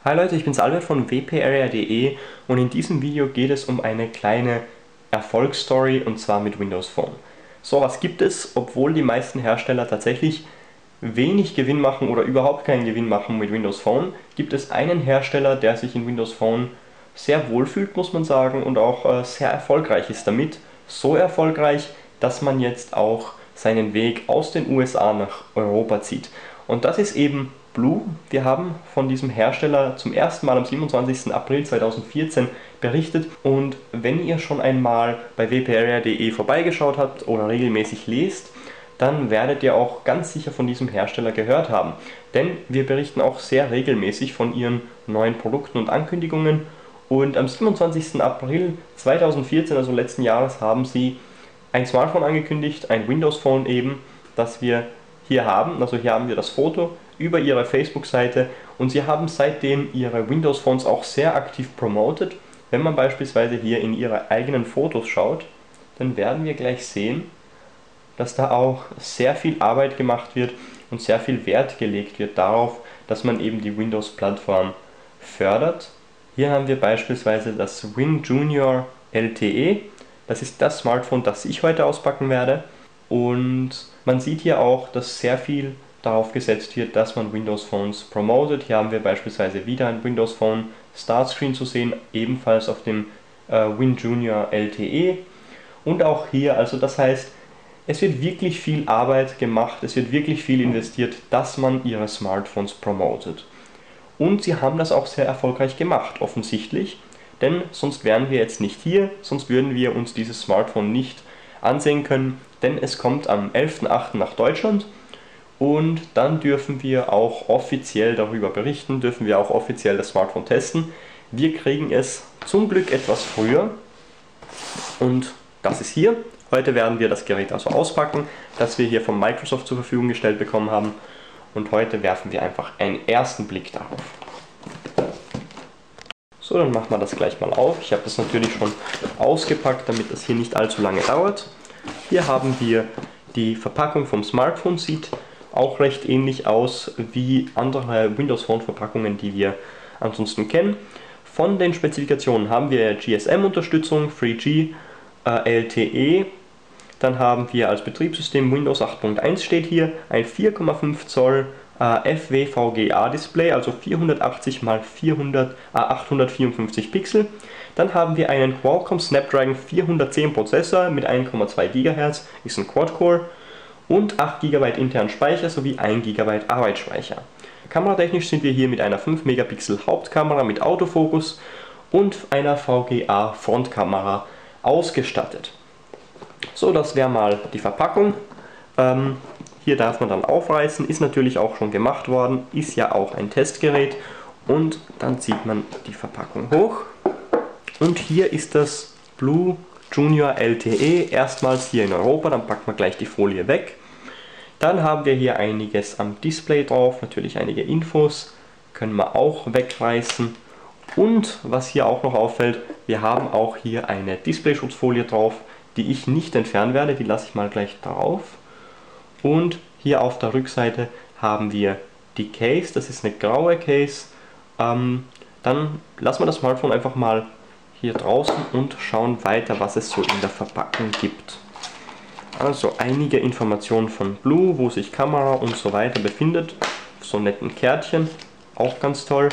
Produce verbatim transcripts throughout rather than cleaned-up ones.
Hi Leute, ich bin's Albert von w p area punkt de und in diesem Video geht es um eine kleine Erfolgsstory und zwar mit Windows Phone. So, was gibt es, obwohl die meisten Hersteller tatsächlich wenig Gewinn machen oder überhaupt keinen Gewinn machen mit Windows Phone, gibt es einen Hersteller, der sich in Windows Phone sehr wohl fühlt, muss man sagen, und auch äh, sehr erfolgreich ist damit. So erfolgreich, dass man jetzt auch seinen Weg aus den U S A nach Europa zieht. Und das ist eben Blue. Wir haben von diesem Hersteller zum ersten Mal am siebenundzwanzigsten April zweitausendvierzehn berichtet, und wenn ihr schon einmal bei w p area punkt de vorbeigeschaut habt oder regelmäßig lest, dann werdet ihr auch ganz sicher von diesem Hersteller gehört haben. Denn wir berichten auch sehr regelmäßig von ihren neuen Produkten und Ankündigungen, und am siebenundzwanzigsten April zweitausendvierzehn, also letzten Jahres, haben sie ein Smartphone angekündigt, ein Windows Phone eben, das wir hier haben. Also hier haben wir das Foto über ihre Facebook-Seite, und sie haben seitdem ihre Windows Phones auch sehr aktiv promotet. Wenn man beispielsweise hier in ihre eigenen Fotos schaut, dann werden wir gleich sehen, dass da auch sehr viel Arbeit gemacht wird und sehr viel Wert gelegt wird darauf, dass man eben die Windows-Plattform fördert. Hier haben wir beispielsweise das Win Junior L T E. Das ist das Smartphone, das ich heute auspacken werde. Und man sieht hier auch, dass sehr viel darauf gesetzt wird, dass man Windows Phones promotet. Hier haben wir beispielsweise wieder ein Windows Phone Startscreen zu sehen, ebenfalls auf dem äh, Win Junior L T E. Und auch hier, also das heißt, es wird wirklich viel Arbeit gemacht, es wird wirklich viel investiert, dass man ihre Smartphones promotet. Und sie haben das auch sehr erfolgreich gemacht, offensichtlich, denn sonst wären wir jetzt nicht hier, sonst würden wir uns dieses Smartphone nicht ansehen können, denn es kommt am elften achten nach Deutschland, und dann dürfen wir auch offiziell darüber berichten, dürfen wir auch offiziell das Smartphone testen. Wir kriegen es zum Glück etwas früher, und das ist hier. Heute werden wir das Gerät also auspacken, das wir hier von Microsoft zur Verfügung gestellt bekommen haben, und heute werfen wir einfach einen ersten Blick darauf. So, dann machen wir das gleich mal auf. Ich habe das natürlich schon ausgepackt, damit das hier nicht allzu lange dauert. Hier haben wir die Verpackung vom Smartphone, sieht auch recht ähnlich aus wie andere Windows Phone Verpackungen, die wir ansonsten kennen. Von den Spezifikationen haben wir G S M-Unterstützung, drei G, äh, L T E, dann haben wir als Betriebssystem Windows acht Punkt eins steht hier, ein vier Komma fünf Zoll äh, F W V G A Display, also vierhundertachtzig mal achthundertvierundfünfzig Pixel. Dann haben wir einen Qualcomm Snapdragon vierhundertzehn Prozessor mit eins Komma zwei Gigahertz, ist ein Quad-Core, und acht Gigabyte internen Speicher sowie ein Gigabyte Arbeitsspeicher. Kameratechnisch sind wir hier mit einer fünf Megapixel Hauptkamera mit Autofokus und einer V G A Frontkamera ausgestattet. So, das wäre mal die Verpackung. Ähm, hier darf man dann aufreißen, ist natürlich auch schon gemacht worden, ist ja auch ein Testgerät, und dann zieht man die Verpackung hoch. Und hier ist das Blue Junior L T E, erstmals hier in Europa, dann packt man gleich die Folie weg. Dann haben wir hier einiges am Display drauf, natürlich einige Infos, können wir auch wegreißen. Und was hier auch noch auffällt, wir haben auch hier eine Displayschutzfolie drauf, die ich nicht entfernen werde, die lasse ich mal gleich drauf. Und hier auf der Rückseite haben wir die Case, das ist eine graue Case. Ähm, dann lassen wir das Smartphone einfach mal hier draußen und schauen weiter, was es so in der Verpackung gibt. Also einige Informationen von Blue, wo sich Kamera und so weiter befindet, so netten Kärtchen, auch ganz toll.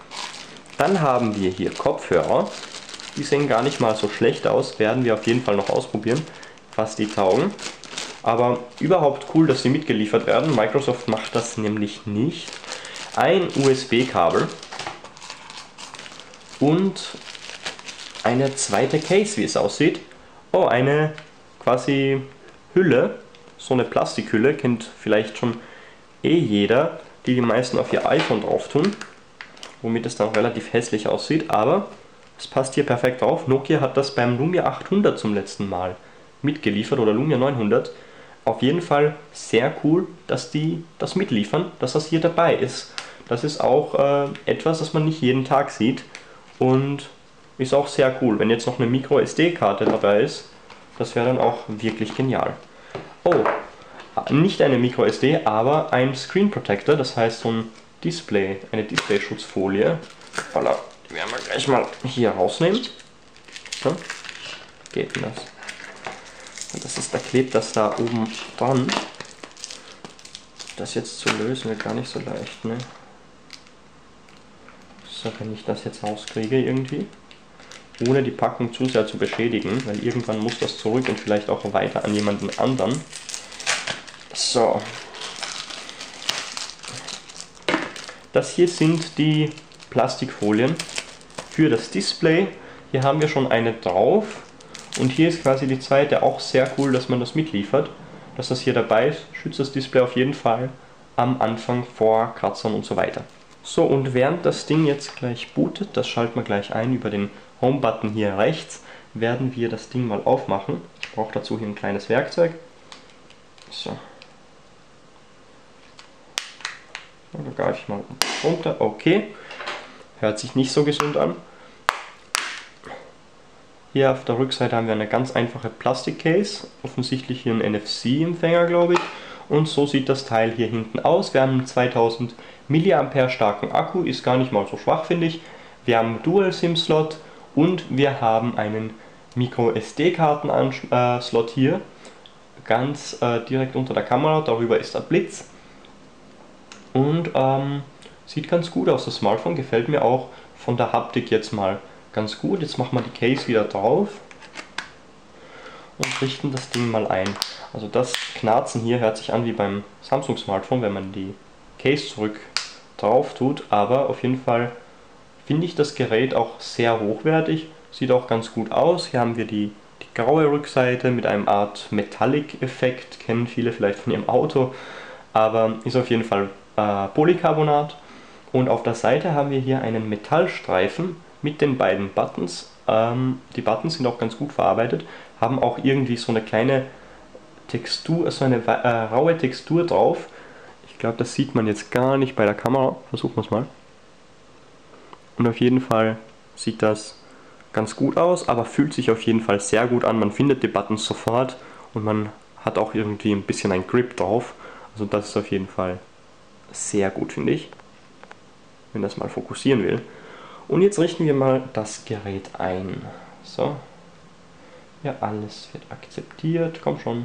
Dann haben wir hier Kopfhörer, die sehen gar nicht mal so schlecht aus, werden wir auf jeden Fall noch ausprobieren, was die taugen. Aber überhaupt cool, dass sie mitgeliefert werden, Microsoft macht das nämlich nicht. Ein U S B-Kabel und eine zweite Case, wie es aussieht. Oh, eine quasi Hülle, so eine Plastikhülle, kennt vielleicht schon eh jeder, die die meisten auf ihr iPhone drauf tun, womit es dann relativ hässlich aussieht, aber es passt hier perfekt drauf. Nokia hat das beim Lumia achthundert zum letzten Mal mitgeliefert, oder Lumia neunhundert. Auf jeden Fall sehr cool, dass die das mitliefern, dass das hier dabei ist. Das ist auch äh, etwas, das man nicht jeden Tag sieht, und ist auch sehr cool. Wenn jetzt noch eine Micro S D-Karte dabei ist, das wäre dann auch wirklich genial. Oh, nicht eine Micro S D, aber ein Screen Protector, das heißt so ein Display, eine Displayschutzfolie. Voilà, die werden wir gleich mal hier rausnehmen. So, geht denn das? Und das ist, da klebt das da oben dran. Das jetzt zu lösen wird gar nicht so leicht, ne? So, wenn ich das jetzt rauskriege irgendwie, ohne die Packung zu sehr zu beschädigen, weil irgendwann muss das zurück und vielleicht auch weiter an jemanden anderen. So. Das hier sind die Plastikfolien für das Display. Hier haben wir schon eine drauf und hier ist quasi die zweite, auch sehr cool, dass man das mitliefert. Dass das hier dabei ist, schützt das Display auf jeden Fall am Anfang vor Kratzern und so weiter. So, und während das Ding jetzt gleich bootet, das schalten wir gleich ein über den Home-Button hier rechts, werden wir das Ding mal aufmachen. Ich brauche dazu hier ein kleines Werkzeug. So. Da greife ich mal runter. Okay. Hört sich nicht so gesund an. Hier auf der Rückseite haben wir eine ganz einfache Plastikcase. Offensichtlich hier ein N F C-Empfänger, glaube ich. Und so sieht das Teil hier hinten aus. Wir haben einen zweitausend Milliampere starken Akku, ist gar nicht mal so schwach, finde ich. Wir haben einen Dual-SIM-Slot und wir haben einen Micro-S D-Karten-Slot hier. Ganz äh, direkt unter der Kamera, darüber ist der Blitz. Und ähm, sieht ganz gut aus, das Smartphone gefällt mir auch von der Haptik jetzt mal ganz gut. Jetzt machen wir die Case wieder drauf und richten das Ding mal ein. Also das Knarzen hier hört sich an wie beim Samsung Smartphone, wenn man die Case zurück drauf tut, aber auf jeden Fall finde ich das Gerät auch sehr hochwertig, sieht auch ganz gut aus. Hier haben wir die, die graue Rückseite mit einem Art Metallic-Effekt, kennen viele vielleicht von ihrem Auto, aber ist auf jeden Fall äh, Polycarbonat. Und auf der Seite haben wir hier einen Metallstreifen mit den beiden Buttons. Ähm, die Buttons sind auch ganz gut verarbeitet, haben auch irgendwie so eine kleine Textur, so eine äh, raue Textur drauf. Ich glaube, das sieht man jetzt gar nicht bei der Kamera. Versuchen wir es mal. Und auf jeden Fall sieht das ganz gut aus, aber fühlt sich auf jeden Fall sehr gut an. Man findet die Buttons sofort und man hat auch irgendwie ein bisschen ein Grip drauf. Also das ist auf jeden Fall sehr gut, finde ich, wenn das mal fokussieren will. Und jetzt richten wir mal das Gerät ein. So. Ja, alles wird akzeptiert. Komm schon.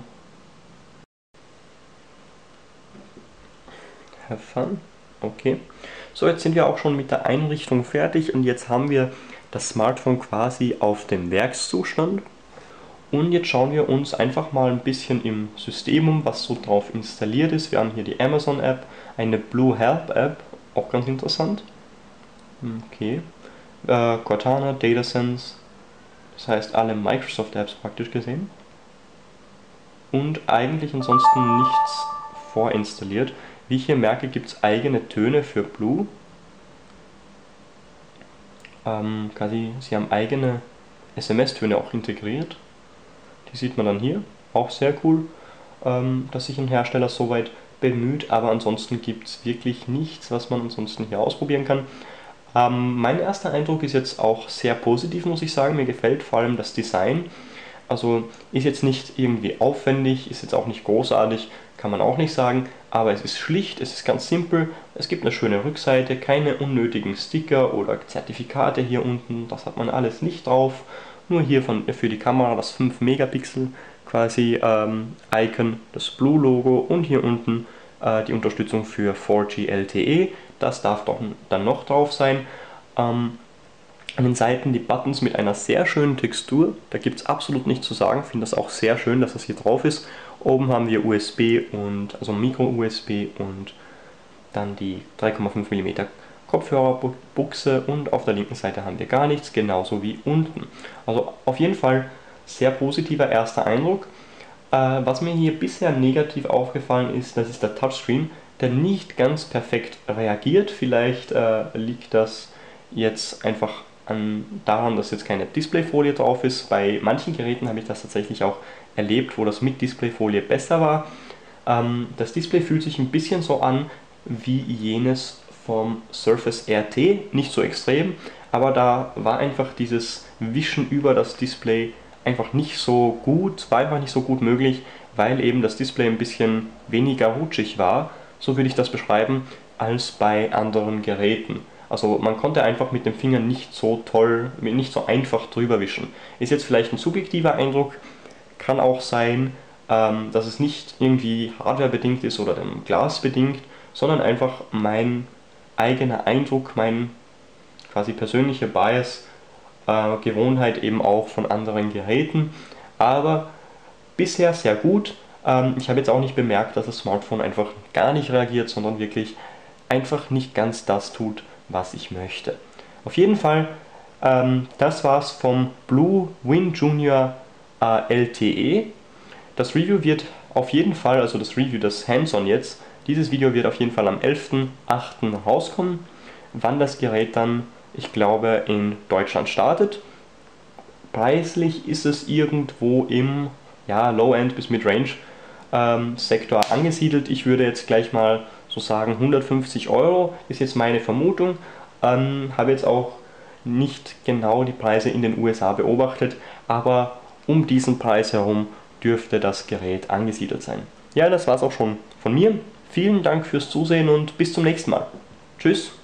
Have fun. Okay. So, jetzt sind wir auch schon mit der Einrichtung fertig und jetzt haben wir das Smartphone quasi auf dem Werkszustand. Und jetzt schauen wir uns einfach mal ein bisschen im System um, was so drauf installiert ist. Wir haben hier die Amazon App, eine Blue Help App, auch ganz interessant. Okay. Äh, Cortana, DataSense, das heißt alle Microsoft Apps praktisch gesehen. Und eigentlich ansonsten nichts vorinstalliert. Wie ich hier merke, gibt es eigene Töne für Blue. Ähm, quasi, sie haben eigene S M S-Töne auch integriert. Die sieht man dann hier. Auch sehr cool, ähm, dass sich ein Hersteller soweit bemüht. Aber ansonsten gibt es wirklich nichts, was man ansonsten hier ausprobieren kann. Ähm, mein erster Eindruck ist jetzt auch sehr positiv, muss ich sagen. Mir gefällt vor allem das Design. Also ist jetzt nicht irgendwie aufwendig, ist jetzt auch nicht großartig, kann man auch nicht sagen, aber es ist schlicht, es ist ganz simpel, es gibt eine schöne Rückseite, keine unnötigen Sticker oder Zertifikate hier unten, das hat man alles nicht drauf, nur hier von, für die Kamera das fünf Megapixel quasi ähm, Icon, das Blue Logo und hier unten äh, die Unterstützung für vier G L T E, das darf doch dann noch drauf sein. Ähm, An den Seiten die Buttons mit einer sehr schönen Textur, da gibt es absolut nichts zu sagen, finde das auch sehr schön, dass das hier drauf ist. Oben haben wir U S B und also Micro-U S B und dann die drei Komma fünf Millimeter Kopfhörerbuchse und auf der linken Seite haben wir gar nichts, genauso wie unten. Also auf jeden Fall sehr positiver erster Eindruck. Äh, was mir hier bisher negativ aufgefallen ist, das ist der Touchscreen, der nicht ganz perfekt reagiert. Vielleicht äh, liegt das jetzt einfach an, daran, dass jetzt keine Displayfolie drauf ist. Bei manchen Geräten habe ich das tatsächlich auch erlebt, wo das mit Displayfolie besser war. Ähm, das Display fühlt sich ein bisschen so an wie jenes vom Surface R T, nicht so extrem, aber da war einfach dieses Wischen über das Display einfach nicht so gut, war einfach nicht so gut möglich, weil eben das Display ein bisschen weniger rutschig war, so würde ich das beschreiben. als bei anderen Geräten. Also man konnte einfach mit dem Finger nicht so toll, nicht so einfach drüber wischen. Ist jetzt vielleicht ein subjektiver Eindruck, kann auch sein, ähm, dass es nicht irgendwie hardwarebedingt ist oder dem Glas bedingt, sondern einfach mein eigener Eindruck, mein quasi persönlicher Bias, äh, Gewohnheit eben auch von anderen Geräten. Aber bisher sehr gut. Ähm, ich habe jetzt auch nicht bemerkt, dass das Smartphone einfach gar nicht reagiert, sondern wirklich einfach nicht ganz das tut, was ich möchte. Auf jeden Fall, ähm, das war's vom Blue Win Junior äh, L T E. Das Review wird auf jeden Fall, also das Review, das Hands-on jetzt, dieses Video wird auf jeden Fall am elften achten rauskommen. Wann das Gerät dann, ich glaube, in Deutschland startet. Preislich ist es irgendwo im ja, Low-End bis Mid-Range ähm, Sektor angesiedelt. Ich würde jetzt gleich mal so sagen, hundertfünfzig Euro ist jetzt meine Vermutung. Ähm, habe jetzt auch nicht genau die Preise in den U S A beobachtet, aber um diesen Preis herum dürfte das Gerät angesiedelt sein. Ja, das war's auch schon von mir. Vielen Dank fürs Zusehen und bis zum nächsten Mal. Tschüss!